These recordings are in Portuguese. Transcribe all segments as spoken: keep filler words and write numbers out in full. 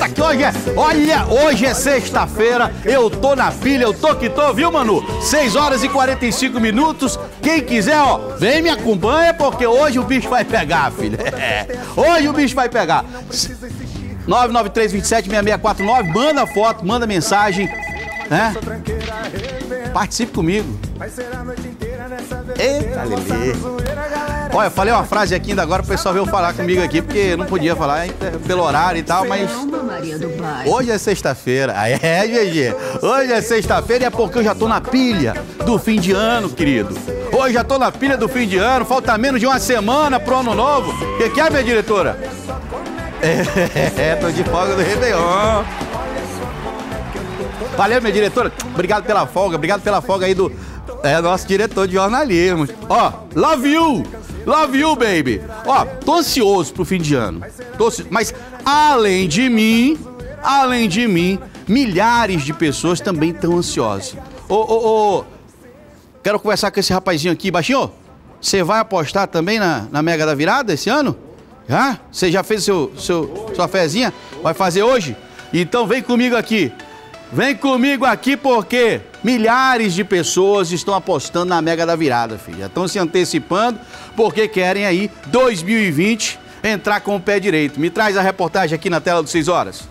Eita, que hoje é, olha, hoje é sexta-feira, eu tô na pilha, eu tô que tô, viu, Manu? seis horas e quarenta e cinco minutos, quem quiser, ó, vem me acompanha, porque hoje o bicho vai pegar, filha. É, hoje o bicho vai pegar. nove nove três, dois sete, seis seis quatro nove, manda foto, manda mensagem, né? Participe comigo. Eita, Lelê. Olha, eu falei uma frase aqui ainda agora, o pessoal veio falar comigo aqui, porque não podia falar pelo horário e tal, mas hoje é sexta-feira. É, G G. Hoje é sexta-feira e é porque eu já tô na pilha do fim de ano, querido. Hoje já tô na pilha do fim de ano, falta menos de uma semana pro ano novo. O que, que é, minha diretora? É, tô de folga do Réveillon. Valeu, minha diretora. Obrigado pela folga, obrigado pela folga aí do é, nosso diretor de jornalismo. Ó, love you, love you, baby. Ó, tô ansioso pro fim de ano. Tô, mas, além de mim, além de mim, milhares de pessoas também estão ansiosas. Ô, ô, ô, quero conversar com esse rapazinho aqui. Baixinho, você vai apostar também na, na Mega da Virada esse ano? Já? Você já fez seu, seu, sua fezinha? Vai fazer hoje? Então vem comigo aqui. Vem comigo aqui porque milhares de pessoas estão apostando na Mega da Virada, filha. Estão se antecipando porque querem aí, dois mil e vinte, entrar com o pé direito. Me traz a reportagem aqui na tela do seis horas.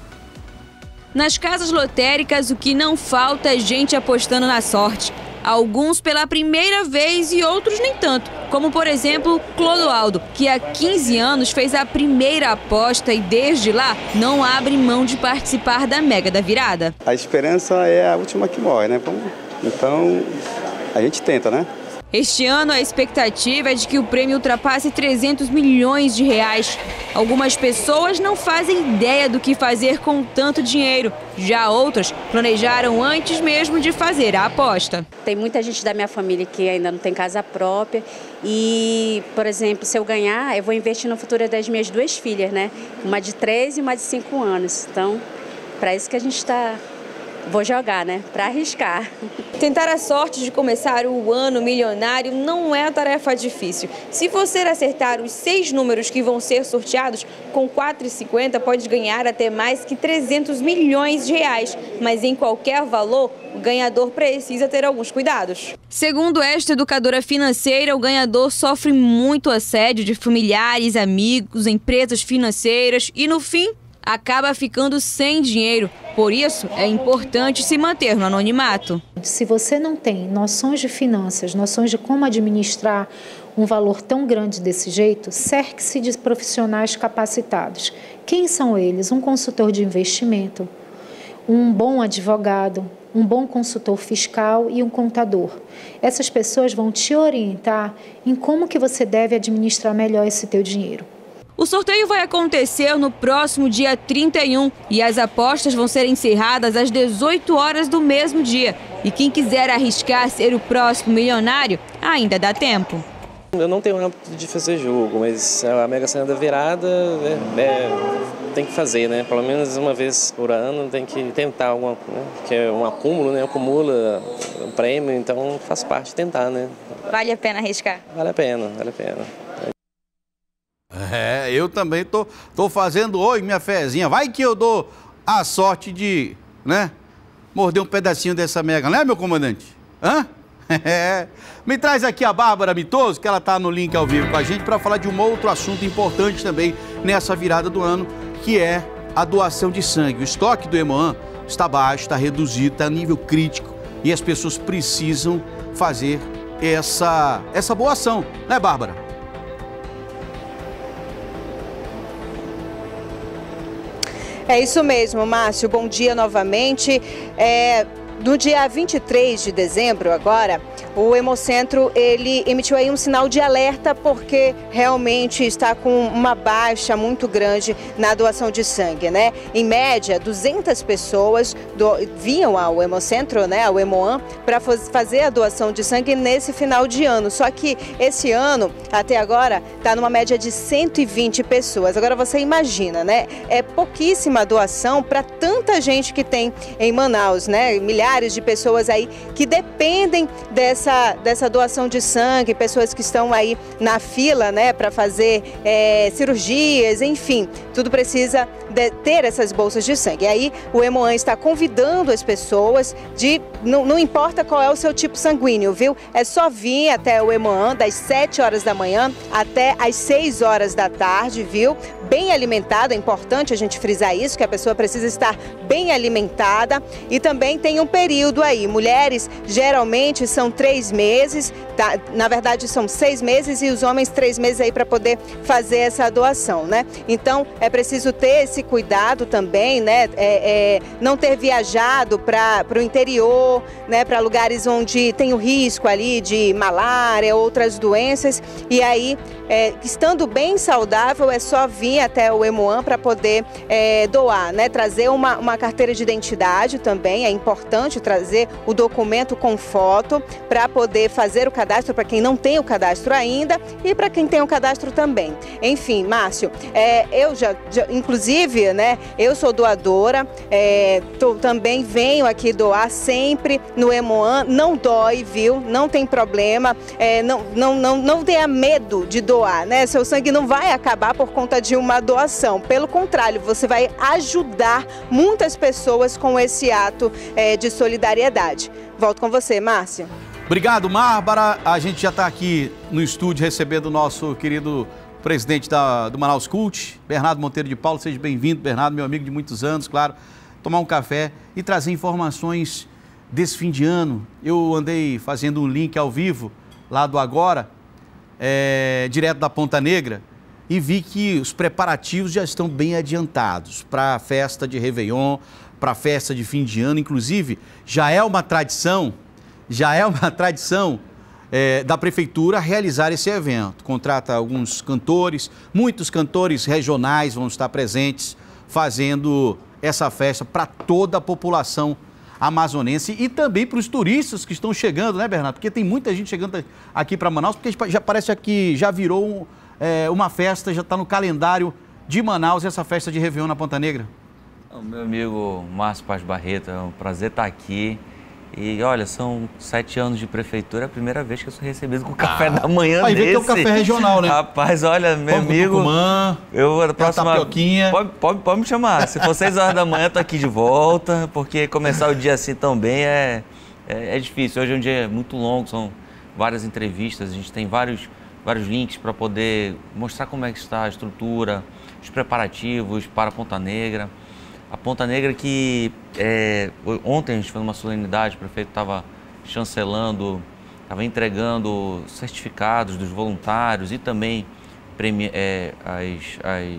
Nas casas lotéricas, o que não falta é gente apostando na sorte. Alguns pela primeira vez e outros nem tanto. Como, por exemplo, Clodoaldo, que há quinze anos fez a primeira aposta e desde lá não abre mão de participar da Mega da Virada. A esperança é a última que morre, né? Então, a gente tenta, né? Este ano, a expectativa é de que o prêmio ultrapasse trezentos milhões de reais. Algumas pessoas não fazem ideia do que fazer com tanto dinheiro. Já outras planejaram antes mesmo de fazer a aposta. Tem muita gente da minha família que ainda não tem casa própria. E, por exemplo, se eu ganhar, eu vou investir no futuro das minhas duas filhas, né? Uma de três e uma de cinco anos. Então, para isso que a gente está... Vou jogar, né? Para arriscar. Tentar a sorte de começar o ano milionário não é a tarefa difícil. Se você acertar os seis números que vão ser sorteados, com quatro e cinquenta pode ganhar até mais que trezentos milhões de reais. Mas em qualquer valor, o ganhador precisa ter alguns cuidados. Segundo esta educadora financeira, o ganhador sofre muito assédio de familiares, amigos, empresas financeiras e, no fim, acaba ficando sem dinheiro. Por isso, é importante se manter no anonimato. Se você não tem noções de finanças, noções de como administrar um valor tão grande desse jeito, cerque-se de profissionais capacitados. Quem são eles? Um consultor de investimento, um bom advogado, um bom consultor fiscal e um contador. Essas pessoas vão te orientar em como que você deve administrar melhor esse teu dinheiro. O sorteio vai acontecer no próximo dia trinta e um e as apostas vão ser encerradas às dezoito horas do mesmo dia. E quem quiser arriscar ser o próximo milionário, ainda dá tempo. Eu não tenho hábito de fazer jogo, mas a Mega Sena da Virada é, é, tem que fazer, né? Pelo menos uma vez por ano tem que tentar alguma, né? Que é um acúmulo, né? Acumula um prêmio, então faz parte de tentar, né? Vale a pena arriscar? Vale a pena, vale a pena. É, eu também tô, tô fazendo hoje minha fezinha. Vai que eu dou a sorte de, né, morder um pedacinho dessa Mega, né, meu comandante? Hã? É. Me traz aqui a Bárbara Mitoso, que ela tá no link ao vivo com a gente, para falar de um outro assunto importante também nessa virada do ano, que é a doação de sangue. O estoque do Hemoan está baixo, está reduzido, está a nível crítico e as pessoas precisam fazer essa, essa boa ação, né, Bárbara? É isso mesmo, Márcio. Bom dia novamente. É, no dia vinte e três de dezembro, agora, o Hemocentro ele emitiu aí um sinal de alerta porque realmente está com uma baixa muito grande na doação de sangue, né? Em média, duzentas pessoas do, vinham ao Hemocentro, né, ao Hemoan, para fazer a doação de sangue nesse final de ano. Só que esse ano, até agora, está numa média de cento e vinte pessoas. Agora você imagina, né? É pouquíssima doação para tanta tanta gente que tem em Manaus, né? Milhares de pessoas aí que dependem dessa, dessa doação de sangue, pessoas que estão aí na fila, né, para fazer é, cirurgias, enfim, tudo precisa de ter essas bolsas de sangue. E aí o Hemoan está convidando as pessoas de, não, não importa qual é o seu tipo sanguíneo, viu? É só vir até o Hemoan das sete horas da manhã até as seis horas da tarde, viu? Bem alimentado, é importante a gente frisar isso, que a pessoa precisa estar bem alimentada, e também tem um período aí. Mulheres geralmente são três meses, tá? Na verdade são seis meses e os homens três meses aí para poder fazer essa doação, né? Então é preciso ter esse cuidado também, né? É, é, não ter viajado para o interior, né? Para lugares onde tem o risco ali de malária, outras doenças, e aí é, estando bem saudável é só vir até o Hemoan para poder é, doar, né? Trazer uma, uma carteira de identidade também, é importante trazer o documento com foto para poder fazer o cadastro para quem não tem o cadastro ainda e para quem tem o cadastro também. Enfim, Márcio, é, eu já, já, inclusive, né, eu sou doadora, é, tô, também venho aqui doar sempre no Hemoan, não dói, viu? Não tem problema, é, não, não, não, não tenha medo de doar, né? Seu sangue não vai acabar por conta de uma doação, pelo contrário, você vai ajudar muitas pessoas com esse ato é, de solidariedade. Volto com você, Márcio. Obrigado, Bárbara. A gente já está aqui no estúdio recebendo o nosso querido presidente da, do Manaus Cult, Bernardo Monteiro de Paulo. Seja bem-vindo, Bernardo, meu amigo de muitos anos, claro. Tomar um café e trazer informações desse fim de ano. Eu andei fazendo um link ao vivo lá do Agora, é, direto da Ponta Negra, e vi que os preparativos já estão bem adiantados para a festa de Réveillon, para a festa de fim de ano. Inclusive, já é uma tradição, já é uma tradição é, da Prefeitura realizar esse evento. Contrata alguns cantores, muitos cantores regionais vão estar presentes fazendo essa festa para toda a população amazonense e também para os turistas que estão chegando, né, Bernardo? Porque tem muita gente chegando aqui para Manaus, porque já parece que já virou um, é, uma festa, já está no calendário de Manaus essa festa de Réveillon na Ponta Negra. Meu amigo Márcio Paz Barreto, é um prazer estar aqui. E olha, são sete anos de prefeitura, é a primeira vez que eu sou recebido com café ah, da manhã aí desse. Aí vem que é o café regional, né? Rapaz, olha, meu Pão amigo... Tucumã, eu, a próxima... tapioquinha. Pode, pode, pode me chamar. Se for seis horas da manhã, eu tô aqui de volta, porque começar o dia assim também é, é, é difícil. Hoje é um dia muito longo, são várias entrevistas, a gente tem vários, vários links para poder mostrar como é que está a estrutura, os preparativos para a Ponta Negra. A Ponta Negra que é, ontem a gente fez uma solenidade, o prefeito estava chancelando, estava entregando certificados dos voluntários e também premi, é, as, as,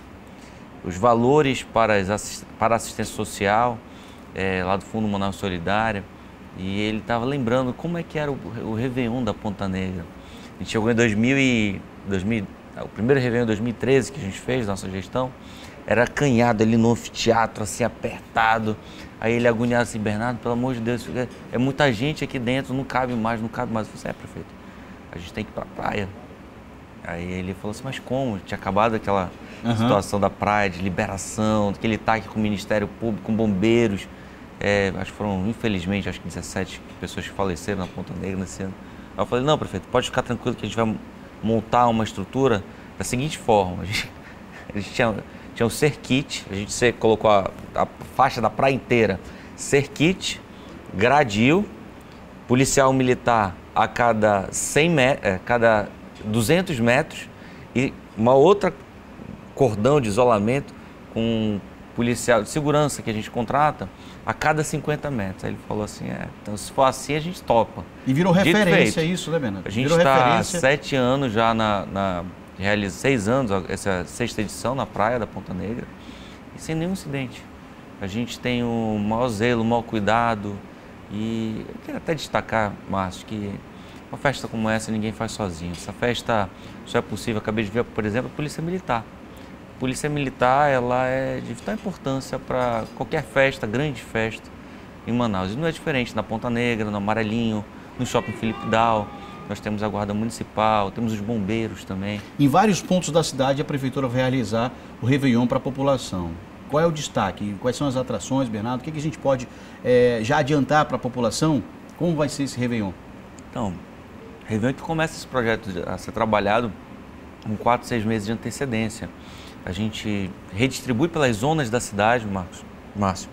os valores para, as, para a assistência social é, lá do Fundo Manaus Solidária. E ele estava lembrando como é que era o, o Réveillon da Ponta Negra. A gente chegou em dois mil e... dois mil, o primeiro Réveillon em dois mil e treze que a gente fez, nossa gestão, era acanhado ali no anfiteatro, assim, apertado. Aí ele agoniado assim, Bernardo, pelo amor de Deus, é muita gente aqui dentro, não cabe mais, não cabe mais. Eu falei, é, prefeito, a gente tem que ir pra praia. Aí ele falou assim, mas como? Tinha acabado aquela uhum. situação da praia, de liberação, aquele ataque com o Ministério Público, com bombeiros. É, acho que foram, infelizmente, acho que dezessete pessoas que faleceram na Ponta Negra nesse ano. Aí eu falei, não, prefeito, pode ficar tranquilo que a gente vai montar uma estrutura da seguinte forma. A gente, a gente tinha... Tinha o Cerquite, a gente colocou a, a faixa da praia inteira, Cerquite, gradil, policial militar a cada, cem metros, é, cada duzentos metros e uma outra cordão de isolamento com policial de segurança que a gente contrata a cada cinquenta metros. Aí ele falou assim, é, então se for assim a gente topa. E virou referência isso, né, Bernardo? A gente está há sete anos já na... na realiza seis anos, essa sexta edição na praia da Ponta Negra e sem nenhum incidente. A gente tem o maior zelo, o maior cuidado e eu quero até destacar, Márcio, que uma festa como essa ninguém faz sozinho. Essa festa só é possível, acabei de ver, por exemplo, a Polícia Militar. A Polícia Militar, ela é de vital importância para qualquer festa, grande festa em Manaus. E não é diferente na Ponta Negra, no Amarelinho, no Shopping Felipe Dal. Nós temos a Guarda Municipal, temos os bombeiros também. Em vários pontos da cidade, a Prefeitura vai realizar o Réveillon para a população. Qual é o destaque? Quais são as atrações, Bernardo? O que, que a gente pode é, já adiantar para a população? Como vai ser esse Réveillon? Então, Réveillon que começa esse projeto a ser trabalhado com quatro, seis meses de antecedência. A gente redistribui pelas zonas da cidade, Marcos, Márcio,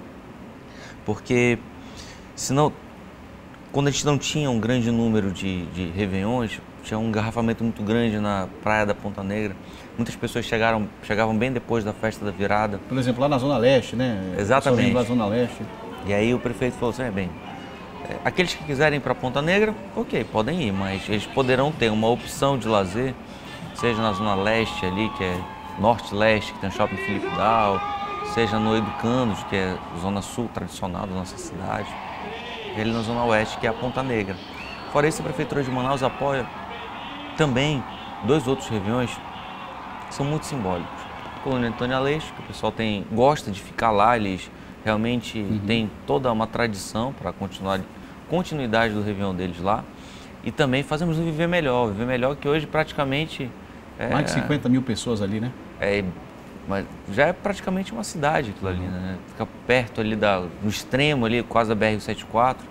porque senão, quando a gente não tinha um grande número de, de Réveillons, tinha um engarrafamento muito grande na praia da Ponta Negra. Muitas pessoas chegaram, chegavam bem depois da festa da virada. Por exemplo, lá na Zona Leste, né? Exatamente. Lá na Zona Leste. E aí o prefeito falou assim, é bem, é, aqueles que quiserem ir para Ponta Negra, ok, podem ir, mas eles poderão ter uma opção de lazer, seja na Zona Leste ali, que é Norte-Leste, que tem o Shopping Felipe Dal, seja no Educandos, que é a Zona Sul tradicional da nossa cidade, e ali na Zona Oeste, que é a Ponta Negra. Fora isso, a Prefeitura de Manaus apoia também dois outros Réveillons que são muito simbólicos. A Colônia Antônio Aleixo, que o pessoal tem, gosta de ficar lá, eles realmente uhum. têm toda uma tradição para continuar continuidade do Réveillon deles lá. E também fazemos o Viver Melhor. Viver Melhor que hoje praticamente... É, mais de cinquenta mil pessoas ali, né? É, mas já é praticamente uma cidade aquilo ali, né? Fica perto ali, da, no extremo ali, quase da B R setenta e quatro.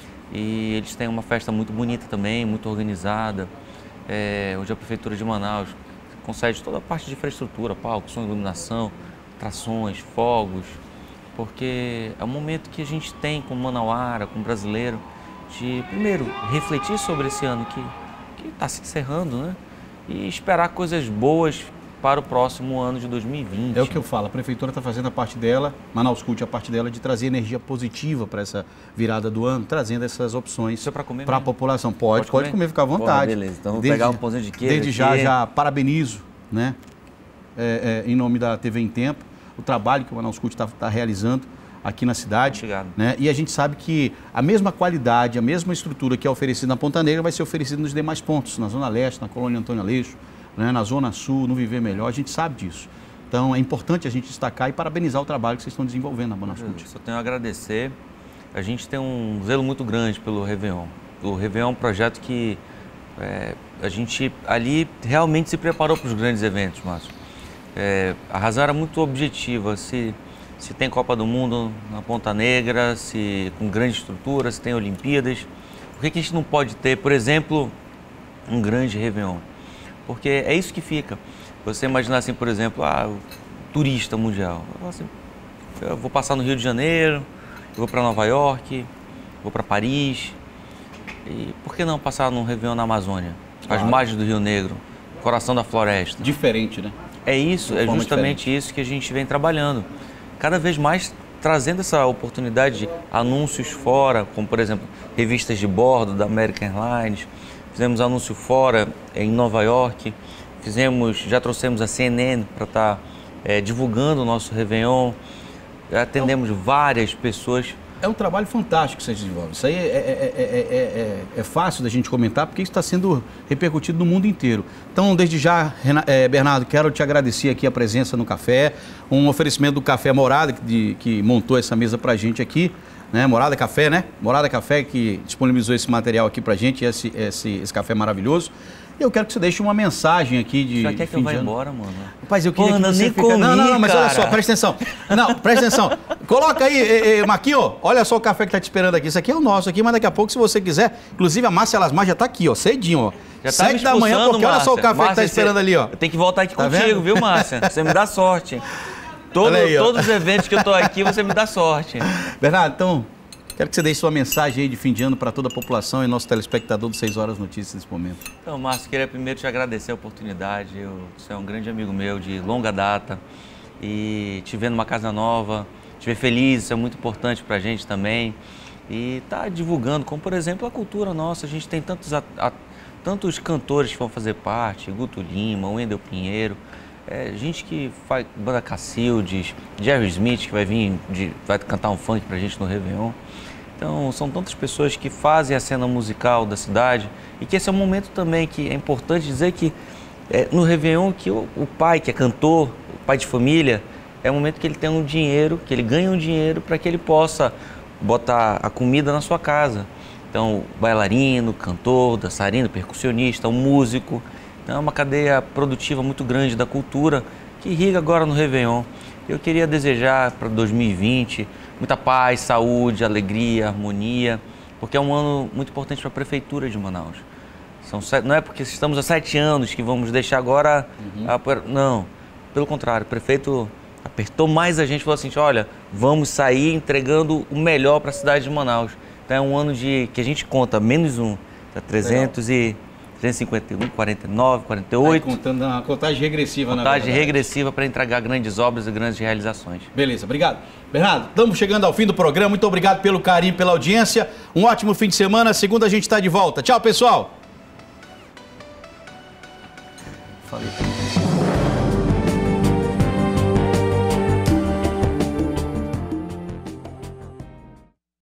E eles têm uma festa muito bonita também, muito organizada. É, hoje a Prefeitura de Manaus concede toda a parte de infraestrutura, palco, som, iluminação, atrações, fogos, porque é um momento que a gente tem como manauara, como brasileiro, de, primeiro, refletir sobre esse ano que está se encerrando, né? E esperar coisas boas para o próximo ano de dois mil e vinte. É o que eu falo, a Prefeitura está fazendo a parte dela, Manaus Cult a parte dela, de trazer energia positiva para essa virada do ano, trazendo essas opções para a população. Pode, pode comer, pode comer ficar à vontade. Porra, beleza, então vou desde, pegar um pãozinho de queijo Desde aqui. já, já parabenizo, né, é, é, em nome da T V em Tempo, o trabalho que o Manaus Cult está tá realizando aqui na cidade. Obrigado. Né? E a gente sabe que a mesma qualidade, a mesma estrutura que é oferecida na Ponta Negra vai ser oferecida nos demais pontos, na Zona Leste, na Colônia Antônio Aleixo, né? Na Zona Sul, no Viver Melhor, a gente sabe disso. Então é importante a gente destacar e parabenizar o trabalho que vocês estão desenvolvendo na Manaus Cult. Só tenho a agradecer. A gente tem um zelo muito grande pelo Réveillon. O Réveillon é um projeto que é, a gente ali realmente se preparou para os grandes eventos, Márcio. É, a razão era muito objetiva, se, se tem Copa do Mundo na Ponta Negra, se com grande estrutura, se tem Olimpíadas, por que, que a gente não pode ter, por exemplo, um grande Réveillon? Porque é isso que fica. Você imaginar assim, por exemplo, ah, o turista mundial. Eu, assim, eu vou passar no Rio de Janeiro, eu vou para Nova York, vou para Paris, e por que não passar num Réveillon na Amazônia? Claro. As margens do Rio Negro, coração da floresta. Diferente, né? É isso, é justamente diferente. Isso que a gente vem trabalhando. Cada vez mais trazendo essa oportunidade de anúncios fora, como por exemplo, revistas de bordo da American Airlines. Fizemos anúncio fora em Nova York, fizemos, já trouxemos a C N N para estar tá, é, divulgando o nosso Réveillon. Atendemos é um, várias pessoas. É um trabalho fantástico que vocês desenvolvem. Isso aí é, é, é, é, é fácil da gente comentar, porque isso está sendo repercutido no mundo inteiro. Então, desde já, é, Bernardo, quero te agradecer aqui a presença no café, um oferecimento do Café Morada, que, que montou essa mesa para a gente aqui, né? Morada Café, né? Morada Café, que disponibilizou esse material aqui para a gente, esse, esse, esse café maravilhoso. E eu quero que você deixe uma mensagem aqui de. Já quer que eu vá embora, mano? Rapaz, eu queria Pô, que você nem fica... comi, Não, não, não, mas cara. olha só, presta atenção. Não, presta atenção. Coloca aí, e, e, Marquinho, olha só o café que tá te esperando aqui. Isso aqui é o nosso aqui, mas daqui a pouco, se você quiser, inclusive a Márcia Lasmar já tá aqui, ó, cedinho, ó. Já tá Sete da manhã, porque olha só o café Márcia, que tá esperando você... ali, ó. Eu tenho que voltar aqui tá contigo, vendo? viu, Márcia? Você me dá sorte. Todo, aí, todos os eventos que eu tô aqui, você me dá sorte. Bernardo, então, quero que você deixe sua mensagem aí de fim de ano para toda a população e nosso telespectador do seis horas Notícias nesse momento. Então, Márcio, queria primeiro te agradecer a oportunidade. Eu, você é um grande amigo meu de longa data e te ver numa casa nova, te ver feliz, isso é muito importante para a gente também. E tá divulgando, como por exemplo a cultura nossa. A gente tem tantos, a, a, tantos cantores que vão fazer parte, Guto Lima, Wendel Pinheiro, é, gente que faz banda Cacildes, Jerry Smith, que vai vir, de, vai cantar um funk pra gente no Réveillon. Então, são tantas pessoas que fazem a cena musical da cidade e que esse é um momento também que é importante dizer que é, no Réveillon que o, o pai que é cantor, o pai de família, é o momento que ele tem um dinheiro, que ele ganha um dinheiro para que ele possa botar a comida na sua casa. Então, bailarino, cantor, dançarino, percussionista, um músico. Então, é uma cadeia produtiva muito grande da cultura que irriga agora no Réveillon. Eu queria desejar para dois mil e vinte muita paz, saúde, alegria, harmonia, porque é um ano muito importante para a Prefeitura de Manaus. São sete, não é porque estamos há sete anos que vamos deixar agora... Uhum. A, não, pelo contrário, o prefeito apertou mais a gente e falou assim, olha, vamos sair entregando o melhor para a cidade de Manaus. Então é um ano de, que a gente conta menos um, tá trezentos e cinquenta e um, quarenta e nove, quarenta e oito. Aí, contando uma contagem regressiva, na Contagem regressiva para entregar grandes obras e grandes realizações. Beleza, obrigado. Bernardo, estamos chegando ao fim do programa. Muito obrigado pelo carinho, pela audiência. Um ótimo fim de semana. Segunda a gente está de volta. Tchau, pessoal. Falei.